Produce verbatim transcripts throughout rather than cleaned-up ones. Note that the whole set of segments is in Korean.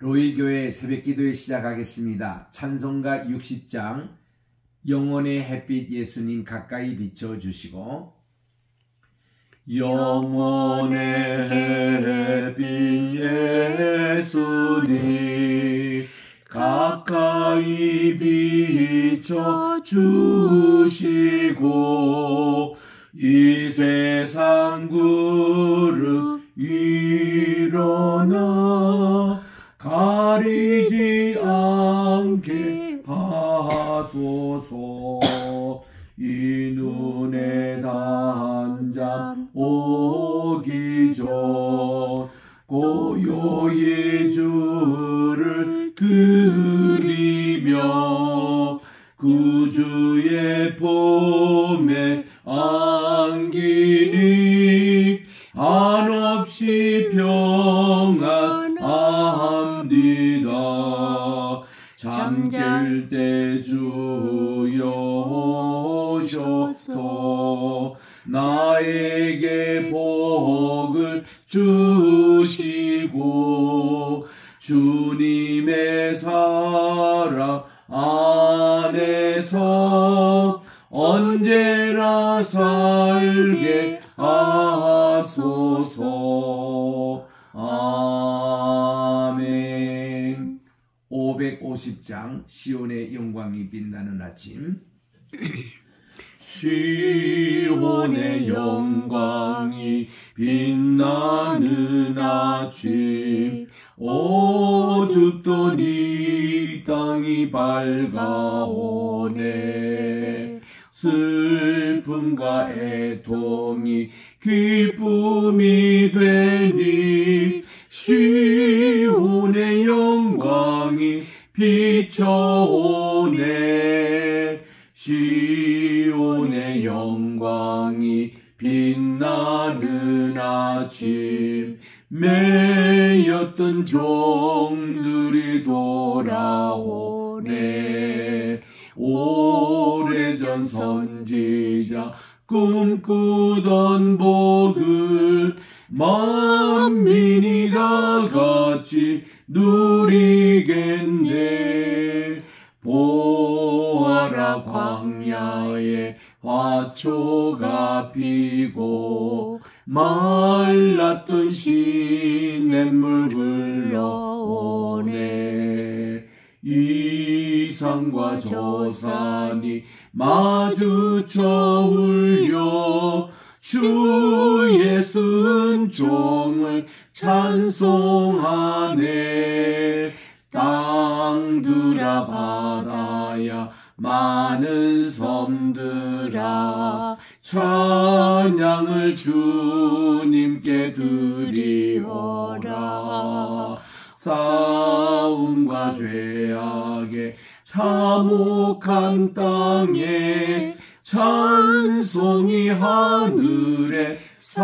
로이교회 새벽기도회 시작하겠습니다. 찬송가 육십 장 영원의 햇빛 예수님 가까이 비춰주시고, 영원의 햇빛 예수님 가까이 비춰주시고, 이 세상 구름 일어나 가리지 않게 하소서. 이 눈에 단잠 오기 전 고요히 주를 드리며 구주의 봄에 안기니 한없이 평안합니다. 잠들 때 주여 오셔서 나에게 복을 주시고, 주님의 사랑 안에서 언제나 살게 하소서. 아멘. 오백오십 장 시온의 영광이 빛나는 아침. 시온의 영광이 빛나는 아침, 어둡던 이 땅이 밝아오네. 슬픔과 애통이 기쁨이 되니 시온의 영광이 비춰오네. 시온의 영광이 빛나는 아침, 매였던 종들이 돌아오네. 오래전 선지자 꿈꾸던 복을 만민이 다 같이 누리겠네. 보아라, 광야에 화초가 피고 말랐던 시냇물 흘러오네. 이 산과 저 산이 마주쳐 울려 주의 순종을 찬송하네. 땅들아 바다야 많은 섬들아 찬양을 주님께 드리어라. 싸움과 죄악에 참혹한 땅에 찬송이 하늘에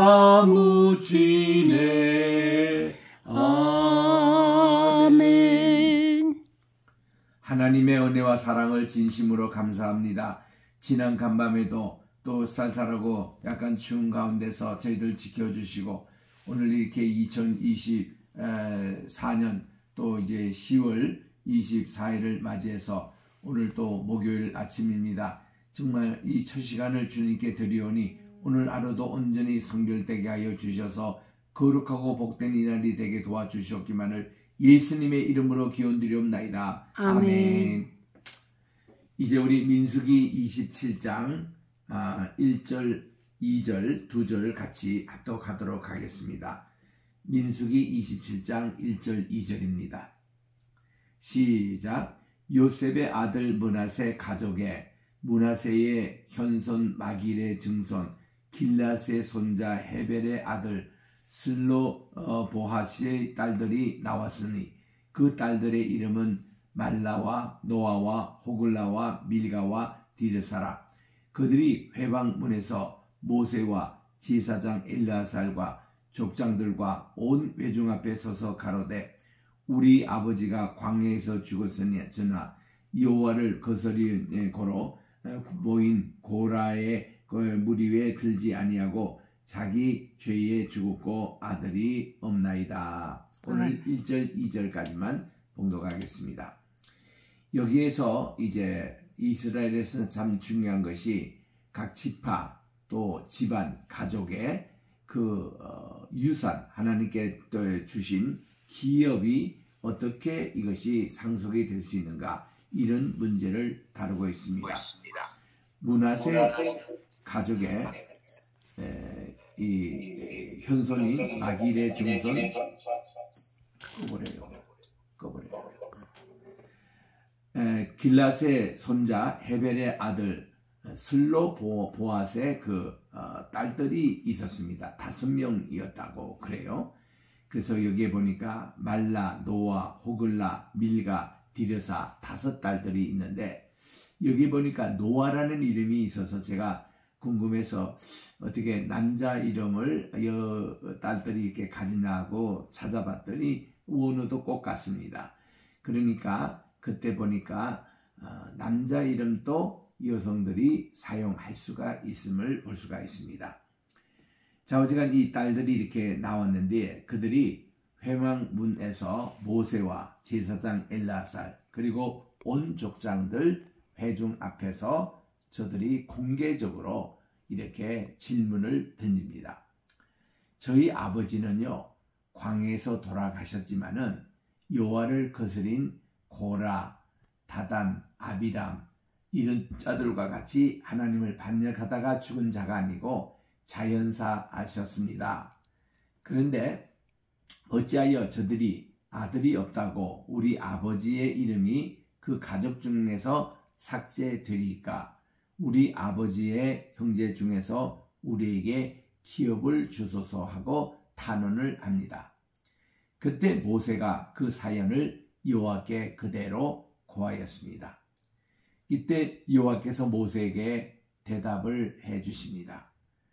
사무치네. 아멘. 하나님의 은혜와 사랑을 진심으로 감사합니다. 지난 간밤에도 또 쌀쌀하고 약간 추운 가운데서 저희들 지켜주시고, 오늘 이렇게 이천이십사 년 또 이제 시월 이십사일을 맞이해서 오늘 또 목요일 아침입니다. 정말 이 첫 시간을 주님께 드리오니 오늘 하루도 온전히 성결되게 하여 주셔서 거룩하고 복된 이날이 되게 도와주시옵기만을 예수님의 이름으로 기원드리옵나이다. 아멘. 아멘. 이제 우리 민수기 이십칠 장 일 절, 이 절, 두 절 같이 합독하도록 하겠습니다. 민수기 이십칠 장 일 절, 이 절입니다. 시작. 요셉의 아들 므낫세 가족에 므낫세의 현손 마길의 증손 길앗의 손자 헤벨의 아들 슬로 어, 보하시의 딸들이 나왔으니 그 딸들의 이름은 말라와 노아와 호글라와 밀가와 디르사라. 그들이 회방문에서 모세와 제사장 엘르아살과 족장들과 온 회중 앞에 서서 가로되, 우리 아버지가 광야에서 죽었으나 여호와를 거스리 고로 모인 고라의 무리 위에 들지 아니하고 자기 죄에 죽었고 아들이 없나이다. 오늘 일 절, 이 절까지만 봉독하겠습니다. 여기에서 이제 이스라엘에서는 참 중요한 것이 각 지파 또 집안 가족의 그 어, 유산 하나님께 또 주신 기업이 어떻게 이것이 상속이 될 수 있는가 이런 문제를 다루고 있습니다. 므낫세 가족의 에, 이 현손인 마길의 증손 꺼버려요. 꺼버려요. 에, 길랏의 손자 헤벨의 아들 슬로 보앗의 그 어, 딸들이 있었습니다. 다섯 명이었다고 그래요. 그래서 여기에 보니까 말라, 노아, 호글라, 밀가, 디르사 다섯 딸들이 있는데 여기 보니까 노아라는 이름이 있어서 제가 궁금해서 어떻게 남자 이름을 여 딸들이 이렇게 가지냐고 찾아봤더니 원어도 꼭 같습니다. 그러니까 그때 보니까 어, 남자 이름도 여성들이 사용할 수가 있음을 볼 수가 있습니다. 자, 어지간 이 딸들이 이렇게 나왔는데 그들이 회망문에서 모세와 제사장 엘라살 그리고 온 족장들 회중 앞에서 저들이 공개적으로 이렇게 질문을 던집니다. 저희 아버지는요 광야에서 돌아가셨지만은 여호와를 거스린 고라, 다단, 아비람 이런 자들과 같이 하나님을 반역하다가 죽은 자가 아니고 자연사하셨습니다. 그런데 어찌하여 저들이 아들이 없다고 우리 아버지의 이름이 그 가족 중에서 삭제되리까? 우리 아버지의 형제 중에서 우리에게 기업을 주소서 하고 탄원을 합니다. 그때 모세가 그 사연을 여호와께 그대로 고하였습니다. 이때 여호와께서 모세에게 대답을 해 주십니다.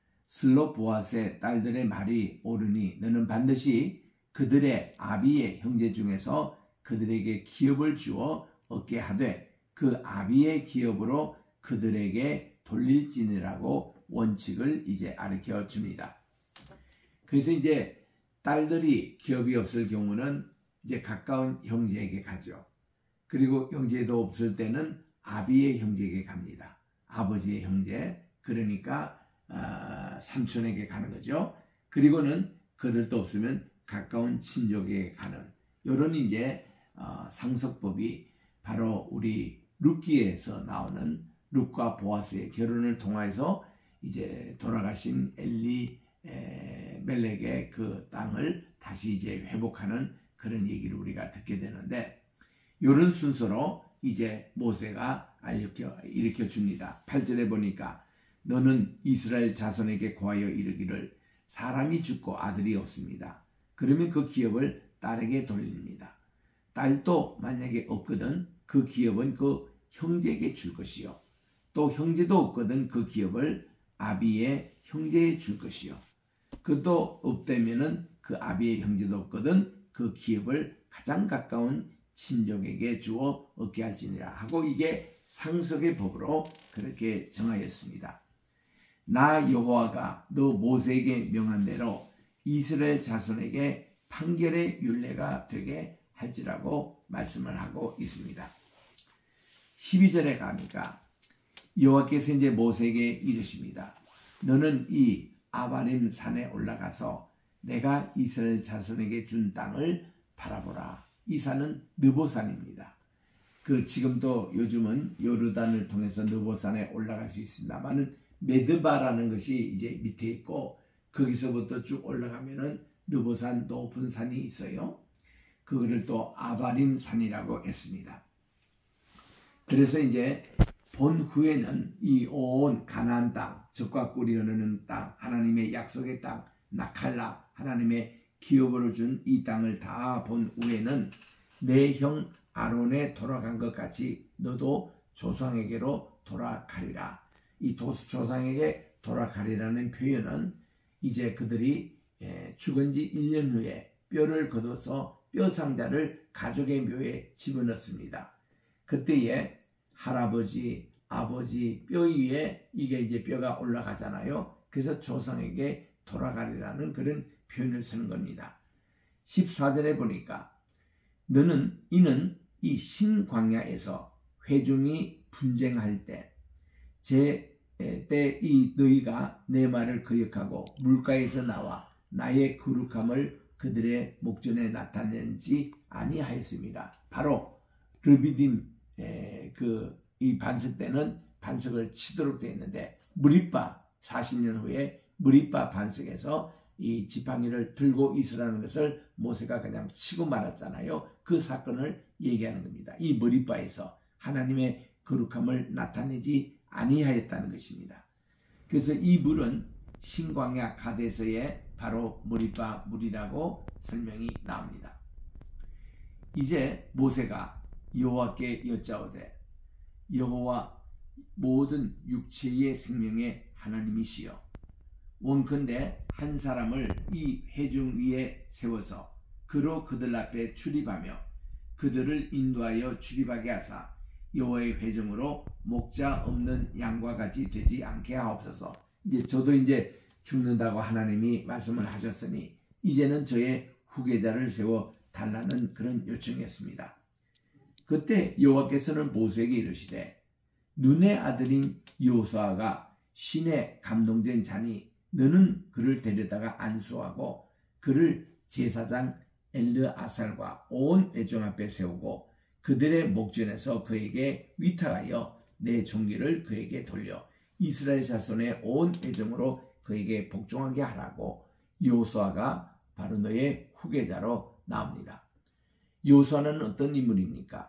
슬로보앗의 딸들의 말이 옳으니 너는 반드시 그들의 아비의 형제 중에서 그들에게 기업을 주어 얻게 하되 그 아비의 기업으로 그들에게 돌릴지니라고 원칙을 이제 가르쳐 줍니다. 그래서 이제 딸들이 기업이 없을 경우는 이제 가까운 형제에게 가죠. 그리고 형제도 없을 때는 아비의 형제에게 갑니다. 아버지의 형제, 그러니까 아, 삼촌에게 가는 거죠. 그리고는 그들도 없으면 가까운 친족에게 가는 이런 이제 어, 상속법이 바로 우리 룻기에서 나오는 룻과 보아스의 결혼을 통해서 이제 돌아가신 엘리 에, 멜렉의 그 땅을 다시 이제 회복하는 그런 얘기를 우리가 듣게 되는데 이런 순서로 이제 모세가 일으켜, 일으켜 줍니다. 팔 절에 보니까 너는 이스라엘 자손에게 고하여 이르기를 사람이 죽고 아들이 없습니다. 그러면 그 기업을 딸에게 돌립니다. 딸도 만약에 없거든 그 기업은 그 형제에게 줄 것이요. 또 형제도 없거든 그 기업을 아비의 형제에 줄 것이요. 그도 없다면은 그 아비의 형제도 없거든 그 기업을 가장 가까운 친족에게 주어 얻게 할지니라 하고 이게 상속의 법으로 그렇게 정하였습니다. 나 여호와가 너 모세에게 명한 대로 이스라엘 자손에게 판결의 율례가 되게 할지라고 말씀을 하고 있습니다. 십이 절에 가니까 여호와께서 이제 모세에게 이르십니다. 너는 이 아바림 산에 올라가서 내가 이스라엘 자손에게 준 땅을 바라보라. 이 산은 느보산입니다. 그 지금도 요즘은 요르단을 통해서 느보산에 올라갈 수 있습니다만은 메드바라는 것이 이제 밑에 있고 거기서부터 쭉 올라가면은 느보산 높은 산이 있어요. 그거를 또 아바림 산이라고 했습니다. 그래서 이제 본 후에는 이 온 가나안 땅, 젖과 꿀이 흐르는 땅, 하나님의 약속의 땅, 나칼라, 하나님의 기업으로 준 이 땅을 다 본 후에는 내 형 아론에 돌아간 것 같이 너도 조상에게로 돌아가리라. 이 조상에게 돌아가리라는 표현은 이제 그들이 죽은 지 일 년 후에 뼈를 걷어서 뼈 상자를 가족의 묘에 집어넣습니다. 그때에 할아버지, 아버지 뼈 위에 이게 이제 뼈가 올라가잖아요. 그래서 조상에게 돌아가리라는 그런 표현을 쓰는 겁니다. 십사 절에 보니까 너는 이는 이 신광야에서 회중이 분쟁할 때 제 때 이 너희가 내 말을 거역하고 물가에서 나와 나의 거룩함을 그들의 목전에 나타낸지 아니하였습니다. 바로 르비딤 그 이 반석 때는 반석을 치도록 되어 있는데 무리빠 사십 년 후에 무리빠 반석에서 이 지팡이를 들고 있으라는 것을 모세가 그냥 치고 말았잖아요. 그 사건을 얘기하는 겁니다. 이 무리빠에서 하나님의 거룩함을 나타내지 아니하였다는 것입니다. 그래서 이 물은 신광야 가데스의 바로 무리빠 물이라고 설명이 나옵니다. 이제 모세가 여호와께 여짜오되 여호와 모든 육체의 생명의 하나님이시여 원컨대 한 사람을 이 회중 위에 세워서 그로 그들 앞에 출입하며 그들을 인도하여 출입하게 하사 여호와의 회중으로 목자 없는 양과 같이 되지 않게 하옵소서. 이제 저도 이제 죽는다고 하나님이 말씀을 하셨으니 이제는 저의 후계자를 세워 달라는 그런 요청이었습니다. 그때 여호와께서는 모세에게 이르시되 눈의 아들인 여호수아가 신에 감동된 자니 너는 그를 데려다가 안수하고 그를 제사장 엘르아살과 온 회중 앞에 세우고 그들의 목전에서 그에게 위탁하여 내 종기를 그에게 돌려 이스라엘 자손의 온 회중으로 그에게 복종하게 하라고 여호수아가 바로 너의 후계자로 나옵니다. 여호수아는 어떤 인물입니까?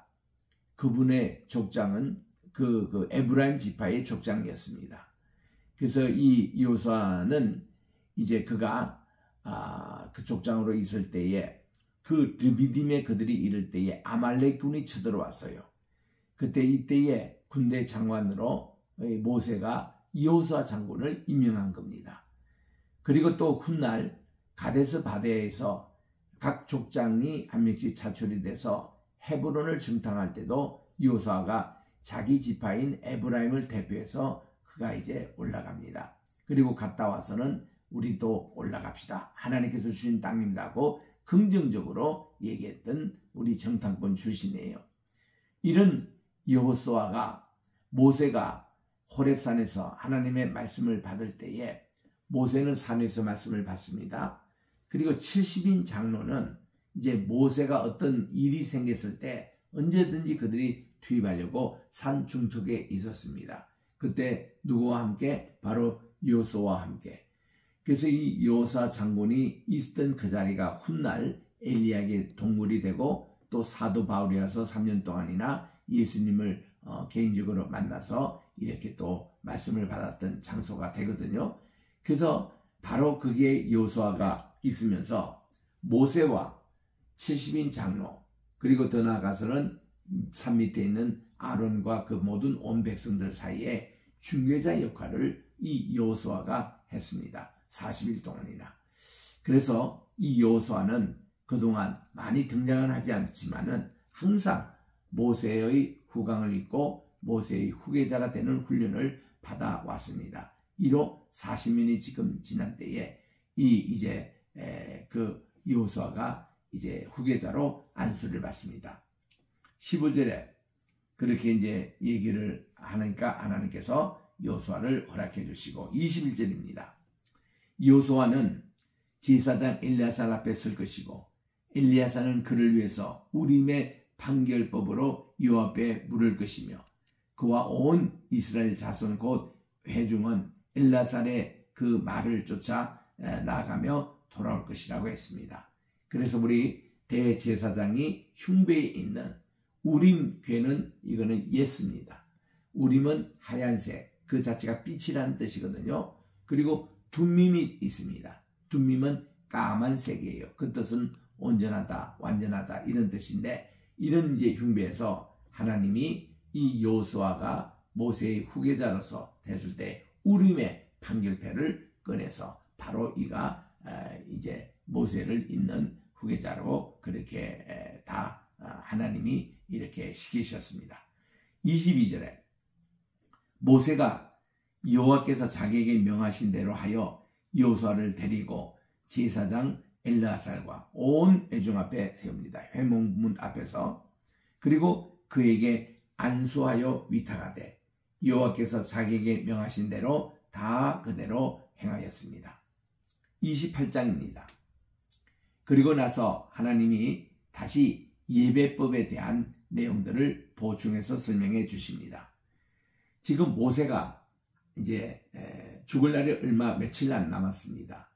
그분의 족장은 그, 그 에브라임 지파의 족장이었습니다. 그래서 이 여호수아는 이제 그가 아, 그 족장으로 있을 때에 그 르비딤에 그들이 이를 때에 아말렉군이 쳐들어왔어요. 그때 이때에 군대 장관으로 모세가 여호수아 장군을 임명한 겁니다. 그리고 또 훗날 가데스 바네아에서 각 족장이 한 명씩 차출이 돼서 헤브론을 정탐할 때도 여호수아가 자기 지파인 에브라임을 대표해서 그가 이제 올라갑니다. 그리고 갔다 와서는 우리도 올라갑시다. 하나님께서 주신 땅입니다고 긍정적으로 얘기했던 우리 정탐꾼 출신이에요. 이런 여호수아가 모세가 호렙산에서 하나님의 말씀을 받을 때에 모세는 산에서 말씀을 받습니다. 그리고 칠십 인 장로는 이제 모세가 어떤 일이 생겼을 때 언제든지 그들이 투입하려고 산 중턱에 있었습니다. 그때 누구와 함께? 바로 여호수아와 함께. 그래서 이 여호수아 장군이 있었던 그 자리가 훗날 엘리야에게 동물이 되고 또 사도 바울이 와서 삼 년 동안이나 예수님을 어, 개인적으로 만나서 이렇게 또 말씀을 받았던 장소가 되거든요. 그래서 바로 거기에 여호수아가 있으면서 모세와 칠십 인 장로 그리고 더 나아가서는 산 밑에 있는 아론과 그 모든 온 백성들 사이에 중개자 역할을 이 여호수아가 했습니다. 사십 일 동안이나. 그래서 이 여호수아는 그동안 많이 등장은 하지 않지만은 항상 모세의 후광을 입고 모세의 후계자가 되는 훈련을 받아왔습니다. 이로 사십 년이 지금 지난 때에 이 이제 에, 그 여호수아가 이제 후계자로 안수를 받습니다. 십오 절에 그렇게 이제 얘기를 하니까 하나님께서 여호수아를 허락해 주시고 이십일 절입니다. 여호수아는 제사장 엘리야살 앞에 설 것이고 엘리야살은 그를 위해서 우림의 판결법으로 요 앞에 물을 것이며 그와 온 이스라엘 자손 곧 회중은 엘리야살의 그 말을 쫓아 나아가며 돌아올 것이라고 했습니다. 그래서 우리 대제사장이 흉배에 있는 우림 괴는 이거는 예스입니다. 우림은 하얀색, 그 자체가 빛이라는 뜻이거든요. 그리고 둠밈이 있습니다. 둠밈은 까만색이에요. 그 뜻은 온전하다, 완전하다 이런 뜻인데 이런 이제 흉배에서 하나님이 이 여호수아가 모세의 후계자로서 됐을 때 우림의 판결패를 꺼내서 바로 이가 이제 모세를 잇는 후계자로 그렇게 다 하나님이 이렇게 시키셨습니다. 이십이 절에 모세가 여호와께서 자기에게 명하신 대로 하여 여호수아를 데리고 제사장 엘르아살과 온 회중 앞에 세웁니다. 회목문 앞에서. 그리고 그에게 안수하여 위탁하되 여호와께서 자기에게 명하신 대로 다 그대로 행하였습니다. 이십팔 장입니다. 그리고 나서 하나님이 다시 예배법에 대한 내용들을 보충해서 설명해 주십니다. 지금 모세가 이제 죽을 날이 얼마 며칠 안 남았습니다.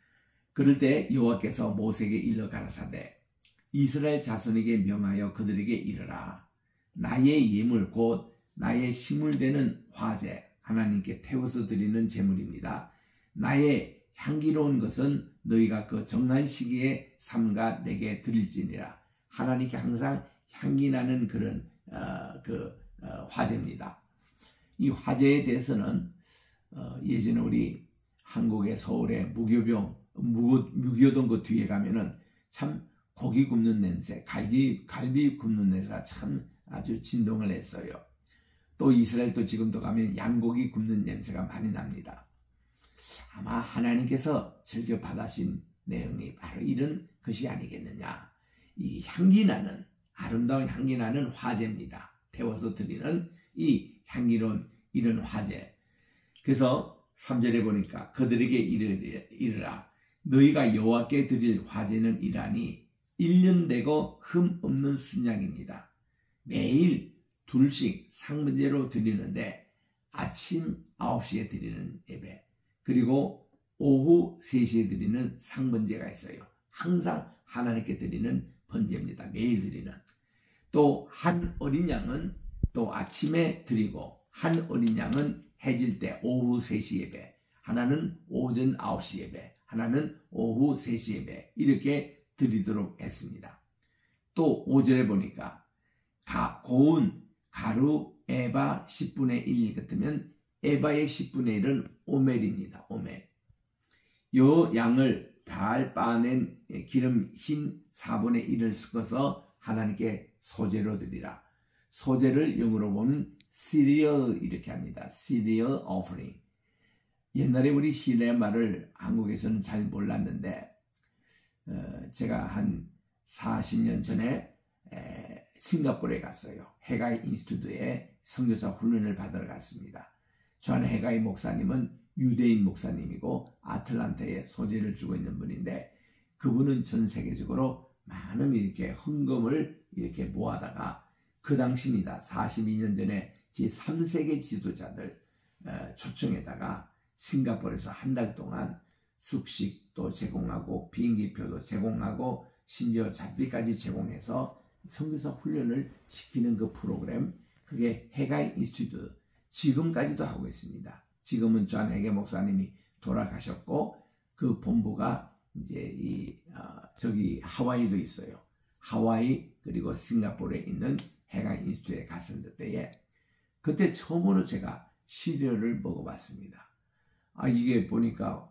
그럴 때 여호와께서 모세에게 일러 가라사대 이스라엘 자손에게 명하여 그들에게 이르라. 나의 예물 곧 나의 시물되는 화제 하나님께 태워서 드리는 제물입니다. 나의 향기로운 것은 너희가 그 정한 시기에 삼가 내게 드릴지니라. 하나님께 항상 향기 나는 그런 어, 그 어, 화제입니다. 이 화제에 대해서는 어, 예전에 우리 한국의 서울의 무교병 무, 무교동 그 뒤에 가면은 참 고기 굽는 냄새, 갈비 갈비 굽는 냄새가 참 아주 진동을 했어요. 또 이스라엘도 지금도 가면 양고기 굽는 냄새가 많이 납니다. 아마 하나님께서 즐겨 받으신 내용이 바로 이런 것이 아니겠느냐. 이 향기 나는 아름다운 향기 나는 화제입니다. 태워서 드리는 이 향기로운 이런 화제. 그래서 삼 절에 보니까 그들에게 이르라. 너희가 여호와께 드릴 화제는 이라니 일 년 되고 흠 없는 순양입니다. 매일 둘씩 상번제로 드리는데 아침 아홉 시에 드리는 예배 그리고 오후 세 시에 드리는 상번제가 있어요. 항상 하나님께 드리는 번제입니다. 매일 드리는. 또 한 어린 양은 또 아침에 드리고 한 어린 양은 해질 때 오후 세 시 예배, 하나는 오전 아홉 시 예배, 하나는 오후 세 시 예배 이렇게 드리도록 했습니다. 또 오 절에 보니까 가, 고운 가루 에바 십분의 일 같으면 에바의 십분의 일은 오멜입니다. 오멜. 요 양을 잘 빻아낸 기름 흰 사분의 일을 섞어서 하나님께 소제로 드리라. 소제를 영어로 보면 cereal 이렇게 합니다. cereal offering. 옛날에 우리 시리아 말을 한국에서는 잘 몰랐는데 어, 제가 한 사십 년 전에 에, 싱가포르에 갔어요. 해가이 인스튜트에 선교사 훈련을 받으러 갔습니다. 저는 해가이 목사님은 유대인 목사님이고 아틀란타에 소재를 주고 있는 분인데 그분은 전 세계적으로 많은 이렇게 헌금을 이렇게 모아다가 그 당시입니다. 사십이 년 전에 제삼 세계 지도자들 어, 초청에다가 싱가포르에서 한 달 동안 숙식도 제공하고 비행기표도 제공하고 심지어 잡비까지 제공해서 선교사 훈련을 시키는 그 프로그램 그게 해가이 인스튜트 지금까지도 하고 있습니다. 지금은 존 해게 목사님이 돌아가셨고 그 본부가 이제 이 어, 저기 하와이도 있어요. 하와이 그리고 싱가포르에 있는 해가이 인스튜트에 갔을 때에 그때 처음으로 제가 시리얼을 먹어봤습니다. 아 이게 보니까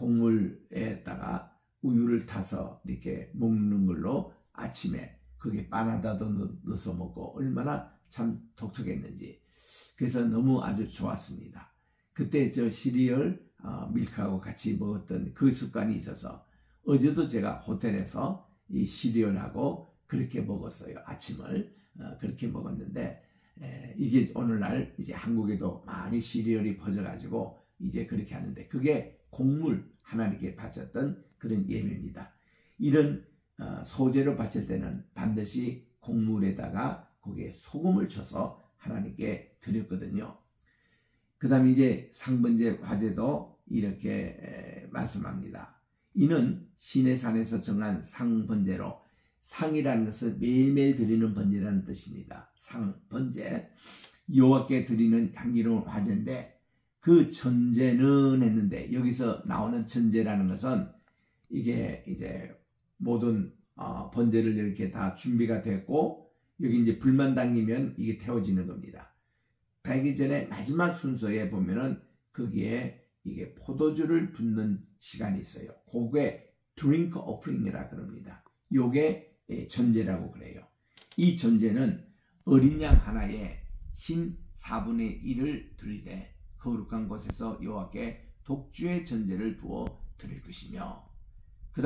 곡물에다가 우유를 타서 이렇게 먹는 걸로 아침에 그게 바나나도 넣어서 먹고 얼마나 참 독특했는지 그래서 너무 아주 좋았습니다. 그때 저 시리얼 어, 밀크하고 같이 먹었던 그 습관이 있어서 어제도 제가 호텔에서 이 시리얼하고 그렇게 먹었어요. 아침을 어, 그렇게 먹었는데 에, 이게 오늘날 이제 한국에도 많이 시리얼이 퍼져가지고 이제 그렇게 하는데 그게 곡물 하나님께 바쳤던 그런 예배입니다. 이런 어, 소제로 바칠 때는 반드시 곡물에다가 거기에 소금을 쳐서 하나님께 드렸거든요. 그 다음에 이제 상번제 화제도 이렇게 에, 말씀합니다. 이는 시내산에서 정한 상번제로 상이라는 것은 매일매일 드리는 번제라는 뜻입니다. 상번제 여호와께 드리는 향기로운 화제인데 그 전제는 했는데 여기서 나오는 전제라는 것은 이게 이제 모든 어, 번제를 이렇게 다 준비가 됐고 여기 이제 불만 당기면 이게 태워지는 겁니다. 달기 전에 마지막 순서에 보면은 거기에 이게 포도주를 붓는 시간이 있어요. 그게 drink offering이라 그럽니다. 요게 전제라고 그래요. 이 전제는 어린 양 하나에 흰 사분의 일을 드리되 거룩한 곳에서 여호와께 독주의 전제를 부어 드릴 것이며 그 다음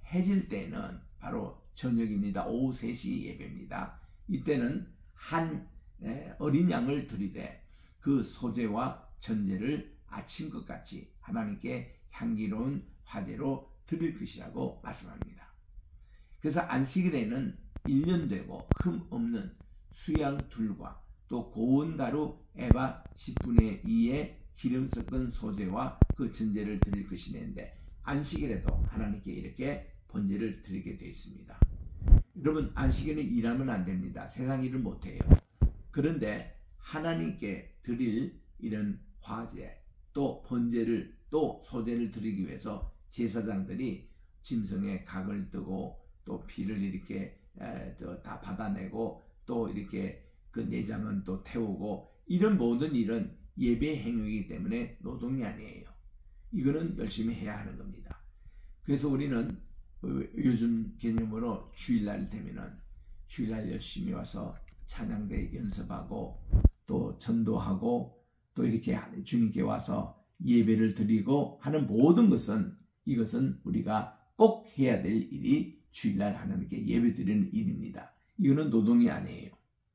해질 때는 바로 저녁입니다. 오후 세 시 예배입니다. 이때는 한 어린 양을 드리되 그 소제와 전제를 아침것 같이 하나님께 향기로운 화제로 드릴 것이라고 말씀합니다. 그래서 안식일에는 일 년 되고 흠 없는 수양 둘과 또 고운 가루 에바 십분의 이의 기름 섞은 소제와 그 전제를 드릴 것이는데 안식일에도 하나님께 이렇게 번제를 드리게 되어 있습니다. 여러분, 안식일은 일하면 안 됩니다. 세상 일을 못해요. 그런데 하나님께 드릴 이런 화제 또 번제를 또 소제를 드리기 위해서 제사장들이 짐승의 각을 뜨고 또 피를 이렇게 에, 저, 다 받아내고 또 이렇게 그 내장은 또 태우고 이런 모든 일은 예배 행위이기 때문에 노동이 아니에요. 이거는 열심히 해야 하는 겁니다. 그래서 우리는 요즘 개념으로 주일날 되면은 주일날 열심히 와서 찬양대 연습하고 또 전도하고 또 이렇게 주님께 와서 예배를 드리고 하는 모든 것은 이것은 우리가 꼭 해야 될 일이 주일날 하나님께 예배 드리는 일입니다. 이거는 노동이 아니에요.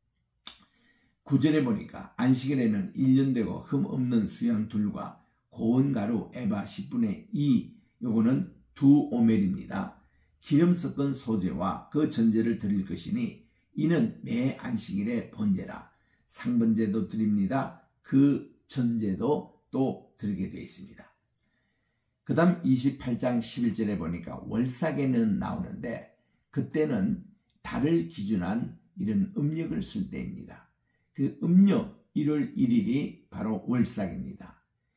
구절에 보니까 안식일에는 일 년 되고 흠 없는 수양 둘과 고운 가루 에바 십분의 이 요거는 두 오멜입니다. 기름 섞은 소제와 그 전제를 드릴 것이니 이는 매 안식일의 번제라. 상번제도 드립니다. 그 전제도 또 드리게 되어 있습니다. 그 다음 이십팔 장 십일 절에 보니까 월삭에는 나오는데 그때는 달을 기준한 이런 음력을 쓸 때입니다. 그 음력 일월 일일이 바로 월삭입니다.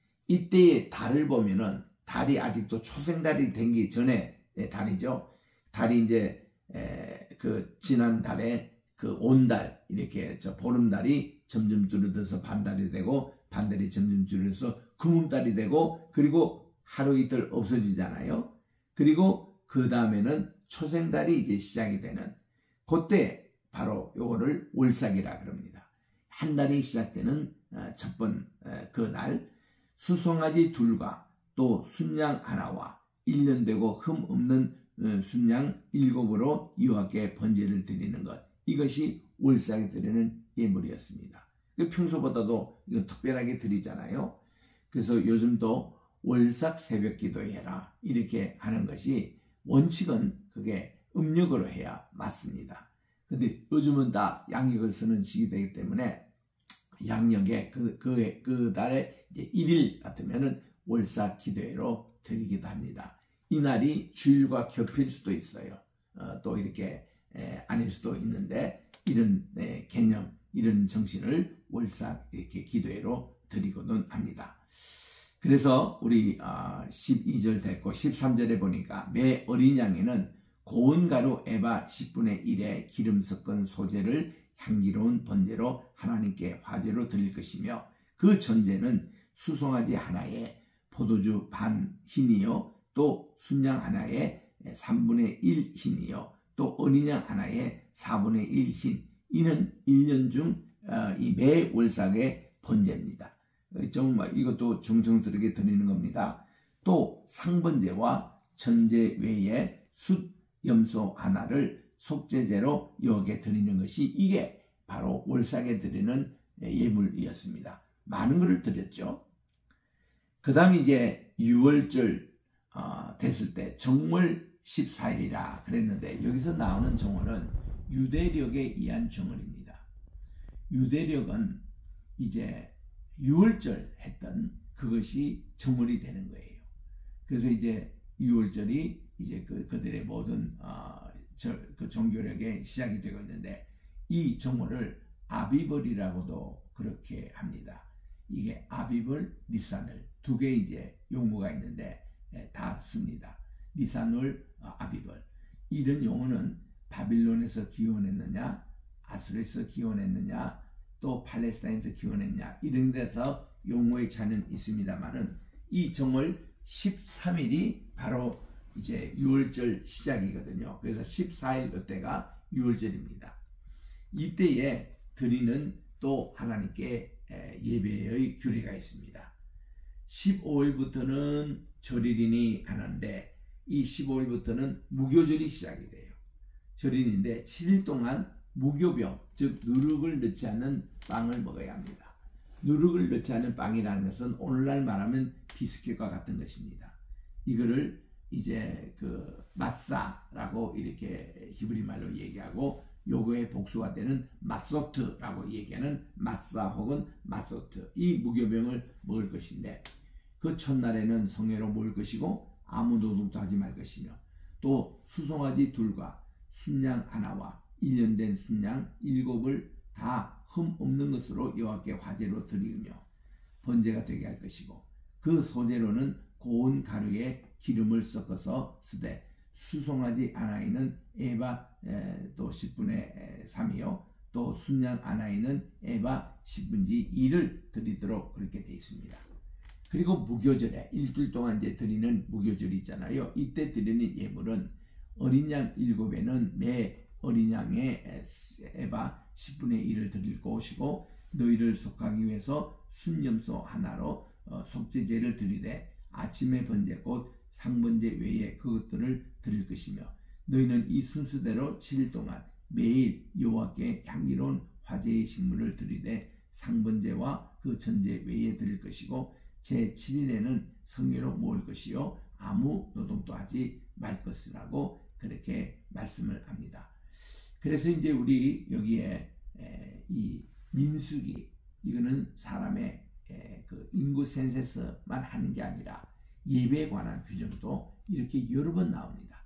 이때의 달을 보면은 달이 아직도 초생달이 되기 전에 달이죠. 달이 이제 에, 그 지난 달에 그 온달 이렇게 저 보름달이 점점 줄어들어서 반달이 되고 반달이 점점 줄어들어서 금음달이 되고 그리고 하루 이틀 없어지잖아요. 그리고 그 다음에는 초생달이 이제 시작이 되는 그때 바로 요거를 월삭이라 그럽니다. 한 달이 시작되는 첫 번 그 날 수송아지 둘과 또 순양 하나와 일 년 되고 흠 없는 순양 일곱으로 여호와께 번제를 드리는 것, 이것이 월삭에 드리는 예물이었습니다. 평소보다도 이건 특별하게 드리잖아요. 그래서 요즘도 월삭 새벽 기도해라 이렇게 하는 것이 원칙은 그게 음력으로 해야 맞습니다. 근데 요즘은 다 양력을 쓰는 시기 되기 때문에 양력에 그, 그, 그 달에 이제 일 일 같으면은 월삭 기도회로 드리기도 합니다. 이 날이 주일과 겹칠 수도 있어요. 어, 또 이렇게 에, 아닐 수도 있는데 이런 에, 개념, 이런 정신을 월삭 이렇게 기도회로 드리고는 합니다. 그래서 우리 어, 십이 절 됐고 십삼 절에 보니까 매 어린 양에는 고운 가루 에바 십분의 일의 기름 섞은 소제를 향기로운 번제로 하나님께 화제로 드릴 것이며 그 전제는 수송아지 하나에 포도주 반 흰이요 또 순양 하나에 삼분의 일 흰이요 또 어린 양 하나에 사분의 일 흰, 이는 일 년 중 이 매 월삭의 번제입니다. 정말 이것도 정성스럽게 드리는 겁니다. 또 상번제와 전제 외에 숫 염소 하나를 속죄제로 여기에 드리는 것이 이게 바로 월삭에 드리는 예물이었습니다. 많은 것을 드렸죠. 그 다음 이제 유월절 어, 됐을 때 정월 십사 일이라 그랬는데 여기서 나오는 정월은 유대력에 의한 정월입니다. 유대력은 이제 유월절 했던 그것이 정월이 되는 거예요. 그래서 이제 유월절이 이제 그, 그들의 모든 어, 저, 그 종교력의 시작이 되고 있는데 이 정월을 아비벌이라고도 그렇게 합니다. 이게 아비벌, 니산월 두 개 이제 용어가 있는데 예, 다 씁니다. 니산월, 어, 아비벌. 이런 용어는 바빌론에서 기원했느냐, 아수르에서 기원했느냐, 또 팔레스타인에서 기원했냐 이런 데서 용어의 차이는 있습니다만은 이 정월 십삼 일이 바로 이제 유월절 시작이거든요. 그래서 십사 일 이때가 유월절입니다. 이때에 드리는 또 하나님께 예배의 규례가 있습니다. 십오 일부터는 절일이니 하는데 이 십오일부터는 무교절이 시작이 돼요. 절인인데 칠 일 동안 무교병, 즉 누룩을 넣지 않는 빵을 먹어야 합니다. 누룩을 넣지 않는 빵이라는 것은 오늘날 말하면 비스킷과 같은 것입니다. 이거를 이제 그 마사라고 이렇게 히브리 말로 얘기하고, 요거의 복수가 되는 마소트라고 얘기하는 마사 혹은 마소트, 이 무교병을 먹을 것인데, 그 첫날에는 성회로 모일 것이고 아무 노동도 하지 말 것이며, 또 수송아지 둘과 순양 하나와 일 년 된 순양 일곱을 다 흠 없는 것으로 여호와께 화제로 드리며 번제가 되게 할 것이고, 그 소재로는 고운 가루에 기름을 섞어서 쓰되, 수송아지 하나에는 에바 에, 또 십분의 삼이요 또 순양 하나에는 에바 십분의 이를 드리도록 그렇게 되어 있습니다. 그리고 무교절에 일주일 동안 이제 드리는 무교절이 있잖아요. 이때 드리는 예물은 어린 양 일곱에는 매 어린 양의 에바 십분의 일을 드릴 것이고, 너희를 속하기 위해서 순염소 하나로 어, 속죄제를 드리되 아침에 번제 곧 상번제 외에 그것들을 드릴 것이며, 너희는 이 순서대로 칠 일 동안 매일 여호와께 향기로운 화제의 식물을 드리되 상번제와 그 전제 외에 드릴 것이고, 제칠 일에는 성회로 모을 것이요 아무 노동도 하지 말 것이라고 그렇게 말씀을 합니다. 그래서 이제 우리 여기에 에, 이 민수기, 이거는 사람의 에, 그 인구 센서스만 하는 게 아니라 예배에 관한 규정도 이렇게 여러 번 나옵니다.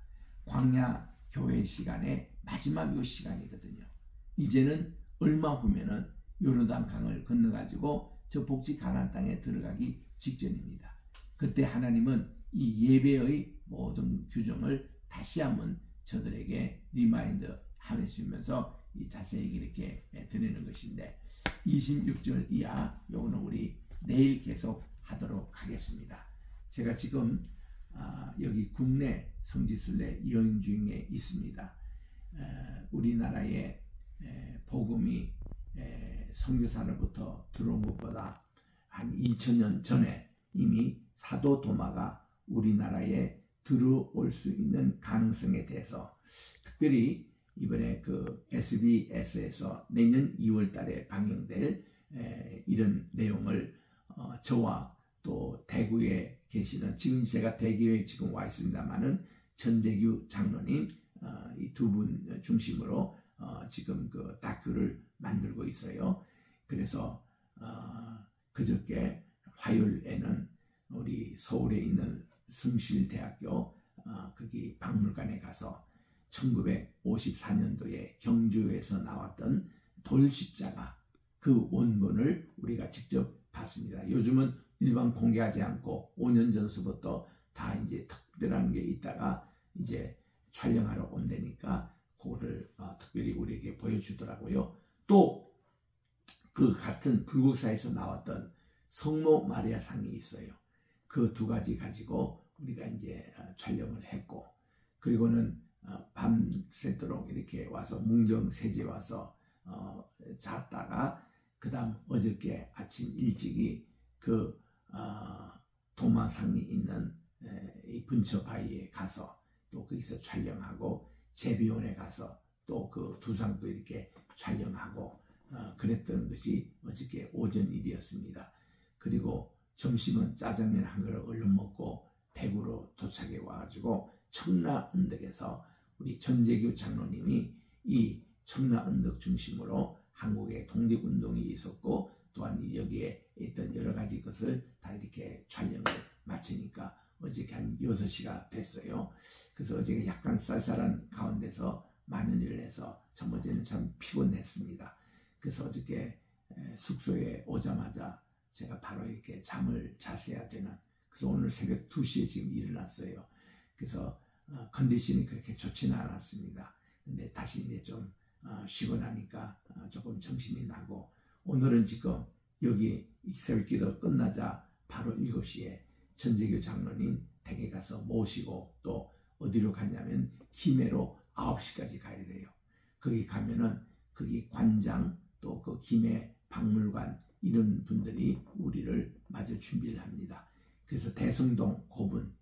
광야 교회 시간의 마지막 요 시간이거든요. 이제는 얼마 후면은 요르단 강을 건너가지고 저 복지 가나안 땅에 들어가기 직전입니다. 그때 하나님은 이 예배의 모든 규정을 다시 한번 저들에게 리마인드 하시면서 이 자세히 이렇게 드리는 것인데, 이십육 절 이하 요거는 우리 내일 계속 하도록 하겠습니다. 제가 지금 아, 여기 국내 성지순례 여행 중에 있습니다. 에, 우리나라에 에, 복음이 에, 선교사로부터 들어온 것보다 한 이천 년 전에 이미 사도 도마가 우리나라에 들어올 수 있는 가능성에 대해서, 특별히 이번에 그 에스비에스에서 내년 이월 달에 방영될 에, 이런 내용을 어, 저와 또 대구에 계시는, 지금 제가 대구에 지금 와 있습니다만은 전재규 장로님 어, 이 두 분 중심으로 어, 지금 그 다큐를 만들고 있어요. 그래서 어, 그저께 화요일에는 우리 서울에 있는 숭실대학교 어, 거기 박물관에 가서 천구백오십사 년도에 경주에서 나왔던 돌십자가 그 원본을 우리가 직접 봤습니다. 요즘은 일반 공개하지 않고 오 년 전서부터 다 이제 특별한 게 있다가 이제 촬영하러 온다니까 그거를 어, 특별히 우리에게 보여주더라고요. 또 그 같은 불국사에서 나왔던 성모 마리아 상이 있어요. 그 두 가지 가지고 우리가 이제 어, 촬영을 했고, 그리고는 어, 밤새도록 이렇게 와서 문경세제 와서 어, 잤다가 그 다음 어저께 아침 일찍이 그 어, 도마상이 있는 에, 이 분처바위에 가서 또 거기서 촬영하고, 제비원에 가서 또 그 두상도 이렇게 촬영하고 어, 그랬던 것이 어저께 오전 일이었습니다. 그리고 점심은 짜장면 한 그릇 얼른 먹고 대구로 도착해 와가지고 청라언덕에서 우리 전재규 장로님이 이 청라언덕 중심으로 한국의 독립운동이 있었고, 또한 여기에 있던 여러 가지 것을 다 이렇게 촬영을 마치니까 어저께 한 여섯 시가 됐어요. 그래서 어저께 약간 쌀쌀한 가운데서 많은 일을 해서 참 어제는 참 피곤했습니다. 그래서 어저께 숙소에 오자마자 제가 바로 이렇게 잠을 잤어야 되는, 그래서 오늘 새벽 두 시에 지금 일어났어요. 그래서 어, 컨디션이 그렇게 좋지는 않았습니다. 근데 다시 이제 좀 어, 쉬고 나니까 어, 조금 정신이 나고, 오늘은 지금 여기 새벽기도 끝나자 바로 일곱 시에 전재규 장로님 댁에 가서 모시고, 또 어디로 가냐면 김해로 아홉 시까지 가야 돼요. 거기 가면은 거기 관장 또 그 김해 박물관 이런 분들이 우리를 맞을 준비를 합니다. 그래서 대성동 고분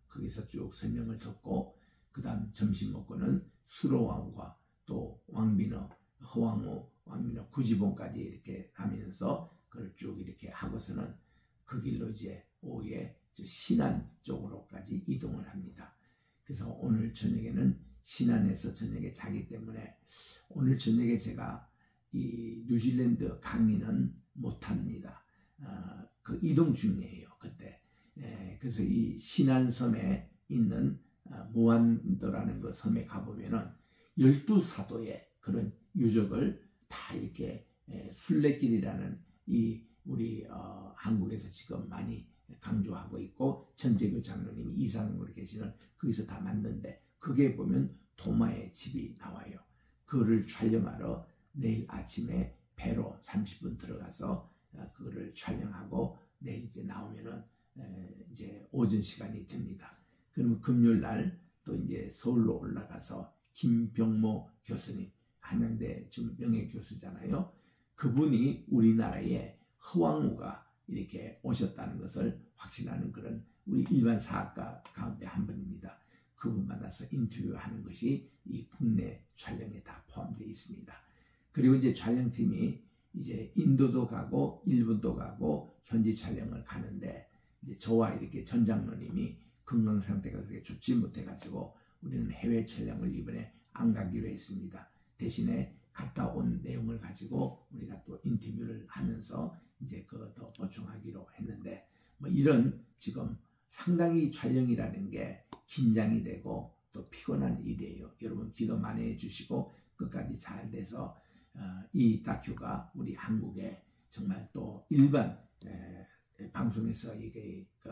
거기서 쭉 설명을 듣고 그 다음 점심 먹고는 수로왕과 또 왕비너, 허왕우, 왕비너 구지봉까지 이렇게 하면서 그걸 쭉 이렇게 하고서는 그 길로 이제 오후에 신안 쪽으로까지 이동을 합니다. 그래서 오늘 저녁에는 신안에서 저녁에 자기 때문에 오늘 저녁에 제가 이 뉴질랜드 강의는 못합니다. 어, 그 이동 중이에요 그때. 예, 그래서 이 신안섬에 있는 어, 무안도라는 그 섬에 가보면은 열두 사도의 그런 유적을 다 이렇게 예, 순례길이라는 이 우리 어, 한국에서 지금 많이 강조하고 있고 천재교 장로님이 이상으로 계시는 거기서 다 만든데 그게 보면 도마의 집이 나와요. 그거를 촬영하러 내일 아침에 배로 삼십 분 들어가서 그거를 촬영하고 내일 이제 나오면은 이제 오전 시간이 됩니다. 그러면 금요일 날 또 이제 서울로 올라가서 김병모 교수님, 한양대 지금 명예 교수잖아요. 그분이 우리나라에 허왕우가 이렇게 오셨다는 것을 확신하는 그런 우리 일반 사학가 가운데 한 분입니다. 그분 만나서 인터뷰하는 것이 이 국내 촬영에 다 포함되어 있습니다. 그리고 이제 촬영팀이 이제 인도도 가고 일본도 가고 현지 촬영을 가는데 이제 저와 이렇게 전 장로님이 건강 상태가 그렇게 좋지 못해 가지고 우리는 해외 촬영을 이번에 안 가기로 했습니다. 대신에 갔다 온 내용을 가지고 우리가 또 인터뷰를 하면서 이제 그것도 보충하기로 했는데 뭐 이런 지금 상당히 촬영이라는 게 긴장이 되고 또 피곤한 일이에요. 여러분 기도 많이 해주시고 끝까지 잘 돼서 어, 이 다큐가 우리 한국에 정말 또 일반 에, 방송에서 이게 그,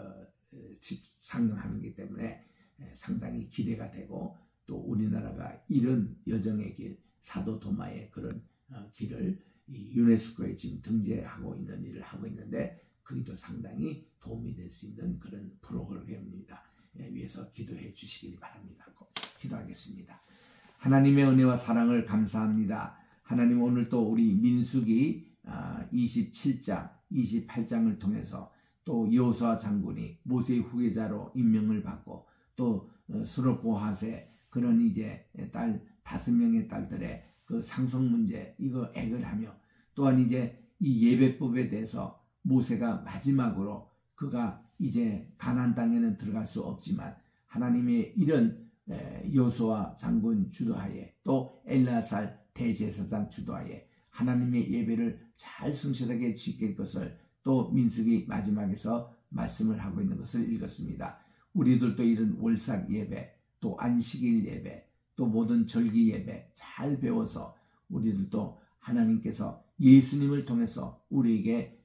상영하는 기 때문에 에, 상당히 기대가 되고 또 우리나라가 이런 여정의 길 사도 도마의 그런 어, 길을 이 유네스코에 지금 등재하고 있는 일을 하고 있는데 그기도 상당히 도움이 될 수 있는 그런 프로그램입니다. 예, 위해서 기도해 주시길 바랍니다. 기도하겠습니다. 하나님의 은혜와 사랑을 감사합니다. 하나님 오늘 또 우리 민수기 이십칠 장, 이십팔 장을 통해서 또 여호수아 장군이 모세의 후계자로 임명을 받고 또 스룹보핫의 그런 이제 딸 다섯 명의 딸들의 그 상속 문제 이거 해결하며 또한 이제 이 예배법에 대해서 모세가 마지막으로 그가 이제 가나안 땅에는 들어갈 수 없지만 하나님의 이런 여호수아 장군 주도하에 또 엘르아살 대제사장 주도하에 하나님의 예배를 잘 성실하게 지킬 것을 또 민수기 마지막에서 말씀을 하고 있는 것을 읽었습니다. 우리들도 이런 월삭 예배 또 안식일 예배 또 모든 절기 예배 잘 배워서 우리들도 하나님께서 예수님을 통해서 우리에게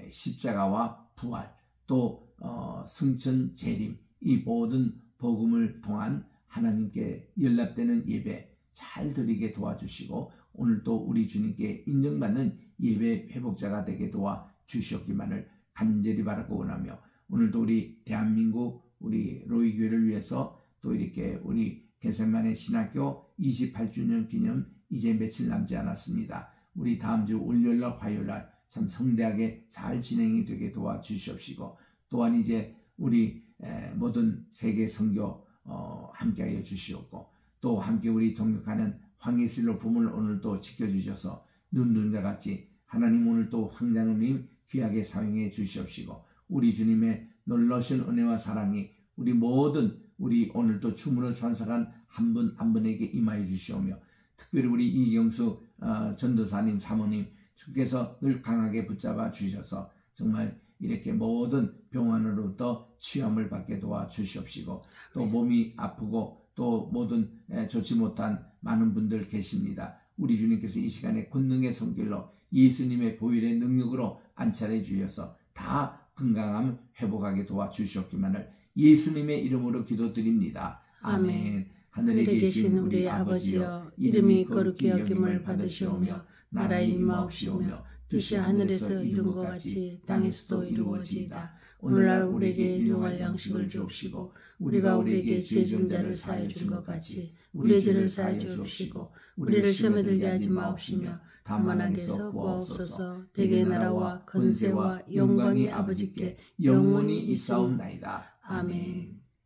십자가와 부활 또 어, 승천 재림 이 모든 복음을 통한 하나님께 연락되는 예배 잘 드리게 도와주시고 오늘도 우리 주님께 인정받는 예배 회복자가 되게 도와주시옵기만을 간절히 바라고 원하며 오늘도 우리 대한민국 우리 로이교회를 위해서 또 이렇게 우리 겟세마네 신학교 이십팔 주년 기념 이제 며칠 남지 않았습니다. 우리 다음 주 월요일날 화요일날 참 성대하게 잘 진행이 되게 도와주시옵시고 또한 이제 우리 모든 세계 선교 어, 함께하여 주시옵고 또 함께 우리 동역하는 황예슬로 부문을 오늘도 지켜주셔서 눈눈과 같이 하나님 오늘도 황장로님 귀하게 사용해 주시옵시고 우리 주님의 놀라신 은혜와 사랑이 우리 모든 우리 오늘도 춤으로 찬송한 한 분 한 분에게 임하여 주시오며 특별히 우리 이경수 어, 전도사님 사모님 주께서 늘 강하게 붙잡아 주셔서 정말 이렇게 모든 병환으로부터 치유함을 받게 도와주시옵시고 또 몸이 아프고 또 모든 좋지 못한 많은 분들 계십니다. 우리 주님께서 이 시간에 권능의 손길로 예수님의 보혈의 능력으로 안찰해 주셔서 다 건강함 회복하게 도와주시옵기만을 예수님의 이름으로 기도드립니다. 아멘. 아멘. 하늘에 계신 우리 아버지여 이름이 거룩히 여김을 받으시오며 나라의 임하옵시오며 뜻이 하늘에서 이룬 것 같이 땅에서도 이루어지이다. 오늘날 우리에게 일용할 양식을 주옵시고 우리가 우리에게 죄진 자를 사하여 준 것 같이 우리의 죄를 사하여 주옵시고 우리를 시험에 들게 하지 마옵시며 다만 악에서 구하옵소서. 대개의 나라와 권세와 영광이 아버지께 영원히 있사옵나이다. 아멘.